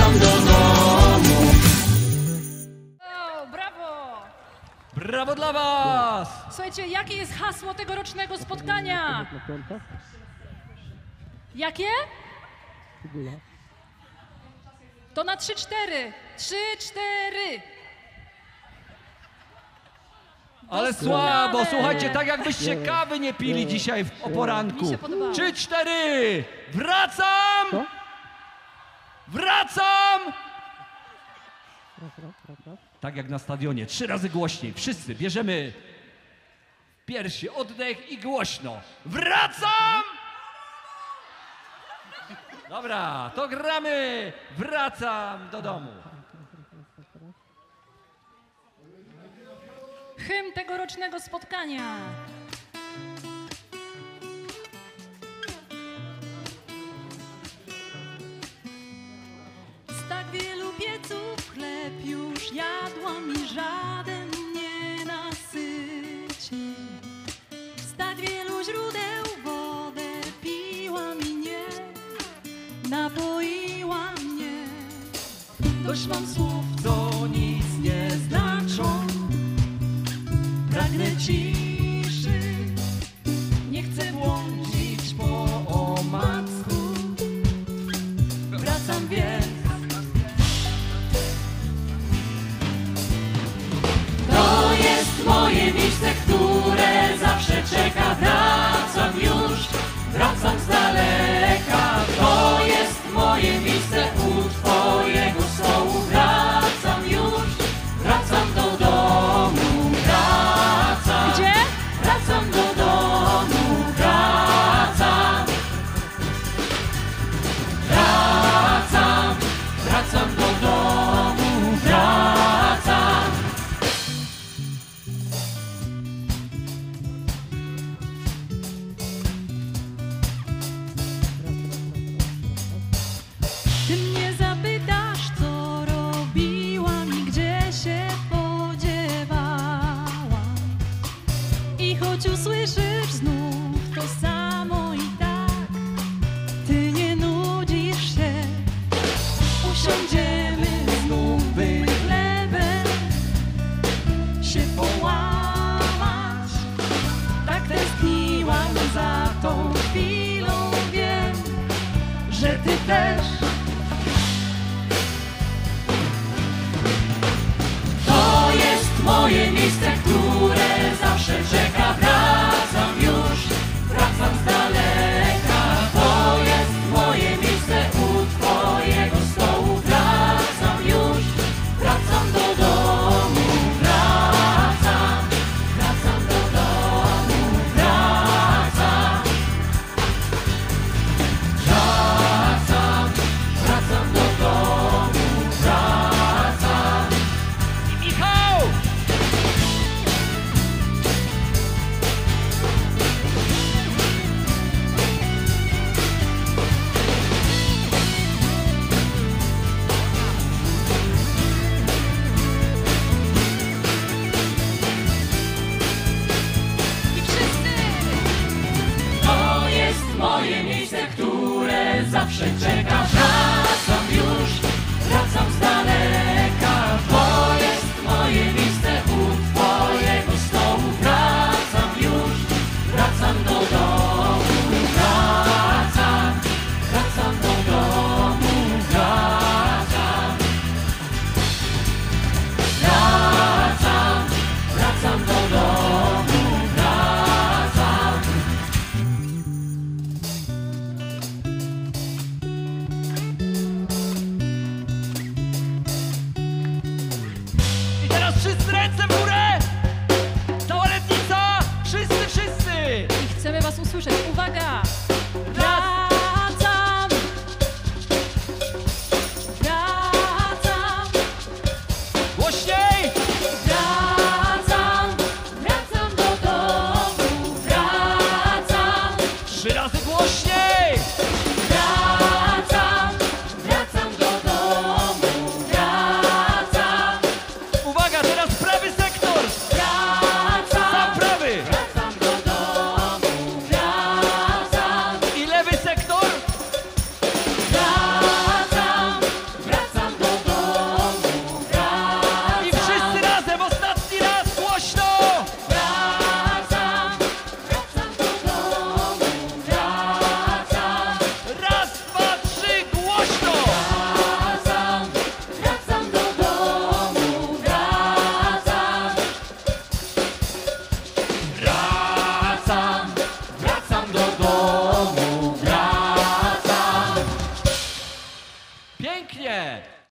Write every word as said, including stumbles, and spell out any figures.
wracam do domu. O, brawo! Brawo dla was! Słuchajcie, jakie jest hasło tegorocznego spotkania? Jakie? To na trzy, cztery. Trzy, cztery. Ale słabo, słuchajcie, tak jakbyście kawy nie pili dzisiaj w, o poranku. Mi się podobało. Trzy, cztery! Wracam! Wracam! Tak jak na stadionie, trzy razy głośniej. Wszyscy bierzemy w piersi oddech i głośno. Wracam! Dobra, to gramy. Wracam do domu. Hymn tegorocznego spotkania. Z tak wielu pieców chleb już jadłam i żaden nie nasyci. Z tak wielu źródeł wodę piłam i nie napoiła mnie. Dość mam słów, co nic nie znaczą. Pragnę ciszy, nie chcę błądzić po omacku. Wracam, wiem.